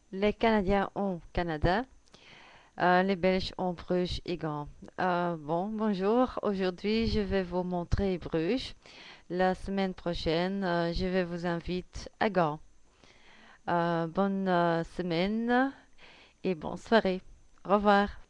Les Canadiens ont Canada, les Belges ont Bruges et Gand. Bonjour. Aujourd'hui, je vais vous montrer Bruges. La semaine prochaine, je vais vous inviter à Gand. Bonne semaine et bonne soirée. Au revoir.